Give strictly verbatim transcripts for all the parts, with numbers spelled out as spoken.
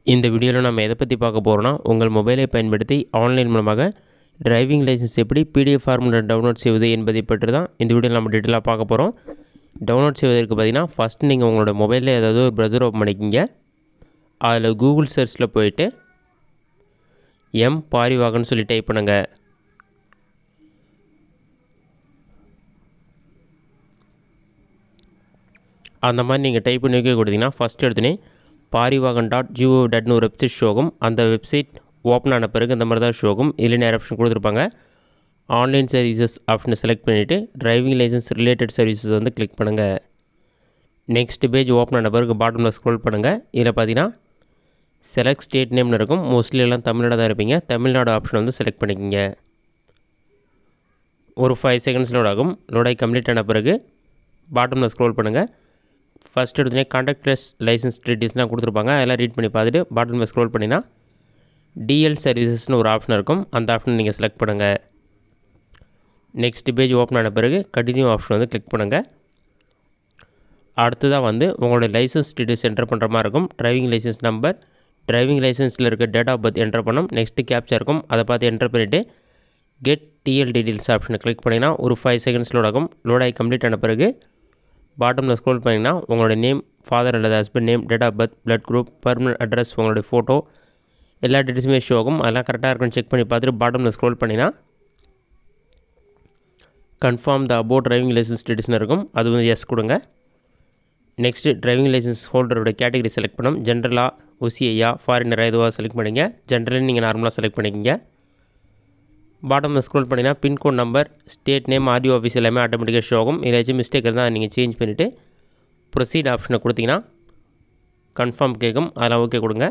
இந்த வீடியோவில் நம்ம எதை பற்றி பார்க்க போகிறோம்னா, உங்கள் மொபைலை பயன்படுத்தி ஆன்லைன் மூலமாக டிரைவிங் லைசன்ஸ் எப்படி பிடிஎஃப் ஃபார்மேட்டில் டவுன்லோட் செய்வது என்பதை பற்றி தான் இந்த வீடியோவில் நம்ம டீட்டெயிலாக பார்க்க போகிறோம். டவுன்லோட் செய்வதற்கு பார்த்தீங்கன்னா, ஃபஸ்ட்டு நீங்கள் உங்களோட மொபைலில் ஏதாவது ஒரு ப்ரௌசர் ஓப்பன் பண்ணிக்கிங்க. அதில் கூகுள் சர்ச்சில் போயிட்டு எம் பாரிவாகன்னு சொல்லி டைப் பண்ணுங்கள். அந்த மாதிரி நீங்கள் டைப் பண்ணி வைக்க கொடுத்தீங்கன்னா, ஃபஸ்ட் எடுத்துனே பாரிவாகன் டாட் ஜிஓ டாட்னு ஒரு வெப்சைட் ஷோ ஆகும். அந்த வெப்சைட் ஓப்பன் ஆன பிறகு இந்த மாதிரி தான் ஷோ ஆகும். இதில் நிறைய ஆப்ஷன் கொடுத்துருப்பாங்க. ஆன்லைன் சர்வீசஸ் ஆப்ஷனை செலக்ட் பண்ணிவிட்டு டிரைவிங் லைசன்ஸ் ரிலேட்டட் சர்வீசஸ் வந்து கிளிக் பண்ணுங்கள். நெக்ஸ்ட் பேஜ் ஓப்பன் ஆன பிறகு பாட்டமில் ஸ்க்ரோல் பண்ணுங்கள். இதில் பார்த்தீங்கன்னா செலக்ட் ஸ்டேட் நேம்னு இருக்கும். மோஸ்ட்லி எல்லாம் தமிழ்நாடு தான் இருப்பீங்க. தமிழ்நாடு ஆப்ஷன் வந்து செலக்ட் பண்ணிக்கிங்க. ஒரு ஃபைவ் செகண்ட்ஸ் லோட் ஆகும். லோடாகி கம்ப்ளீட் ஆன பிறகு பாட்டமில் ஸ்க்ரோல் பண்ணுங்கள். ஃபஸ்ட் எடுத்துனே கான்டாக்ட்லெஸ் லைசன்ஸ் டீட்டெயில்ஸ்லாம் கொடுத்துருப்பாங்க. அதெல்லாம் ரீட் பண்ணி பார்த்துட்டு பாட்டமில் ஸ்க்ரோல் பண்ணினா டிஎல் சர்வீசஸ்னு ஒரு ஆப்ஷன் இருக்கும். அந்த ஆப்ஷனை நீங்கள் செலக்ட் பண்ணுங்கள். நெக்ஸ்ட் பேஜ் ஓப்பன் ஆன பிறகு கண்டினியூ ஆப்ஷன் வந்து கிளிக் பண்ணுங்கள். அடுத்ததாக வந்து உங்களுடைய லைசன்ஸ் டீட்டெயில்ஸ் என்டர் பண்ணுற மாதிரி இருக்கும். டிரைவிங் லைசன்ஸ் நம்பர், டிரைவிங் லைசன்ஸில் இருக்க டேட் ஆஃப் பர்த் என்டர் பண்ணணும். நெக்ஸ்ட்டு கேப்ச்சா இருக்கும். அதை பார்த்து என்டர் பண்ணிவிட்டு கெட் டிஎல் டீட்டெயில்ஸ் ஆப்ஷனை கிளிக் பண்ணிங்கன்னா ஒரு ஃபைவ் செகண்ட்ஸ் லோட் ஆகும். லோடாகி கம்ப்ளீட் ஆன பிறகு பாட்டமில் ஸ்க்ரோல் பண்ணிங்கன்னா உங்களோட நேம், ஃபாதர் அல்லது husband name, date of birth, blood group, permanent address, உங்களுடைய ஃபோட்டோ எல்லா டீட்டெயில்ஸுமே ஷோ ஆகும். அதெல்லாம் கரெக்டாக இருக்குன்னு செக் பண்ணி பார்த்துட்டு பாட்டமில் ஸ்க்ரோல் பண்ணினா confirm the above driving licence டீட்டெயில்ஸ்னு இருக்கும். அது வந்து எஸ் கொடுங்க. நெக்ஸ்ட்டு டிரைவிங் லைசன்ஸ் ஹோல்டரோட கேட்டகரி செலக்ட் பண்ணணும். ஜென்ரலாக, ஒசிஐயா, ஃபாரினராக எதுவாக செலக்ட் பண்ணிங்க. ஜென்ரலாக நீங்கள் நார்மலாக செலக்ட் பண்ணிக்கிங்க. பாட்டமில் ஸ்க்ரோல் பண்ணினா pincode number, state name, RTO office எல்லாமே ஆட்டோமேட்டிக்காக ஷோ ஆகும். ஏதாச்சும் மிஸ்டேக் இருந்தால் நீங்கள் சேஞ்ச் பண்ணிவிட்டு ப்ரொசீட் ஆப்ஷனை கொடுத்தீங்கன்னா கன்ஃபார்ம் கேட்கும். அதெல்லாம் ஓகே கொடுங்க.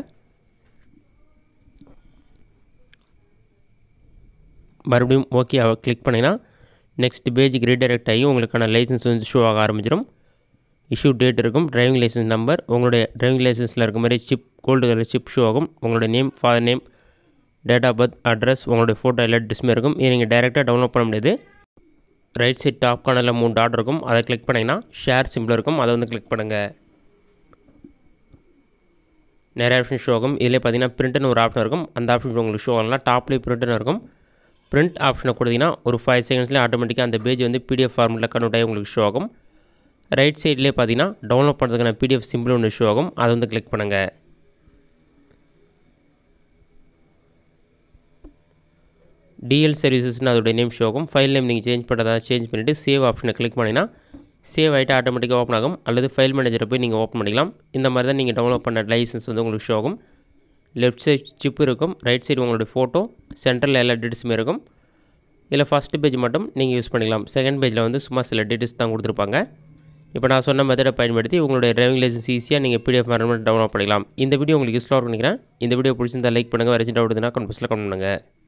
மறுபடியும் ஓகே கிளிக் பண்ணிங்கன்னா நெக்ஸ்ட் பேஜுக்கு ரீடைரக்ட் ஆகி உங்களுக்கான லைசன்ஸ் வந்து ஷோ ஆக ஆரம்பிச்சிடும். இஷ்யூ டேட் இருக்கும், டிரைவிங் லைசன்ஸ் நம்பர், உங்களுடைய டிரைவிங் லைசன்ஸில் இருக்க மாதிரி chip, gold colour chip show ஆகும். உங்களுடைய name, father name, date of birth, address, உங்களுடைய ஃபோட்டோ எல்லாம் டிஸ்மே இருக்கும். இதை நீங்கள் டைரெக்டாக டவுன்லோட் பண்ண முடியாது. ரைட் சைட் டாப் கார்னரில் மூணு டாட் இருக்கும். அதை கிளிக் பண்ணிங்கன்னா ஷேர் சிம்பிள் இருக்கும். அதை வந்து கிளிக் பண்ணுங்கள். நிறைய ஆப்ஷன் ஷோ ஆகும். இதிலே பார்த்தீங்கன்னா பிரிண்ட்னு ஒரு ஆப்ஷன் இருக்கும். அந்த ஆப்ஷன் உங்களுக்கு ஷோ ஆகலாம். டாப்லேயே பிரிண்ட்னு இருக்கும். பிரிண்ட் ஆப்ஷனை கொடுத்தீங்கன்னா ஒரு ஃபைவ் செகண்ட்ஸ்லேயே ஆட்டோமேட்டிக்காக அந்த பேஜ் வந்து பிடிஎஃப் ஃபார்மெட்டில் கன்வெர்ட் ஆகி உங்களுக்கு ஷோ ஆகும். ரைட் சைட்லேயே பார்த்தீங்கன்னா டவுன்லோட் பண்ணுறதுக்கான பிடிஎஃப் சிம்பிள் ஒன்று ஷோ ஆகும். அதை வந்து கிளிக் பண்ணுங்கள். டிஎல் சர்வீசஸ்னு அதோடைய நேம் ஷோ ஆகும். ஃபைல் நேம் நீங்கள் சேஞ்ச் பண்ணுறதா சேஞ்ச் பண்ணிவிட்டு சேவ் ஆப்ஷனை கிளிக் பண்ணிங்கன்னா சேவ் ஆகிட்டு ஆட்டோமேட்டிக்காக ஓப்பன் ஆகும். அல்லது ஃபைல் மேனேஜரை போய் நீங்கள் ஓப்பன் பண்ணிக்கலாம். இந்த மாதிரி தான் நீங்கள் டவுன்லோட் பண்ண லைசன்ஸ் வந்து உங்களுக்கு ஷோ ஆகும். லெஃப்ட் சைட் சிப் இருக்கும். ரைட் சைடு உங்களுடைய ஃபோட்டோ, சென்டரில் எல்லா டீட்டெயில்ஸுமே இருக்கும். இதில் ஃபஸ்ட்டு பேஜ் மட்டும் நீங்கள் யூஸ் பண்ணிக்கலாம். செகண்ட் பேஜில் வந்து சும்மா சில டீட்டெயில்ஸ் தான் கொடுத்துருப்பாங்க. இப்போ நான் சொன்ன மெத்தடை பயன்படுத்தி உங்களுடைய டிரைவிங் லைசன்ஸ் ஈஸியாக நீங்கள் பிடிஎஃப் ஃபார்மேட் டவுன்லோட் பண்ணிக்கலாம். இந்த வீடியோ உங்களுக்கு யூஸ்ஃபுல்லாக நினைக்கிறேன். இந்த வீடியோ பிடிச்சிருந்தால் லைக் பண்ணுங்கள். வேறு டவுட் இருந்தால் கமெண்ட் பாக்ஸில் கமெண்ட் பண்ணுங்கள்.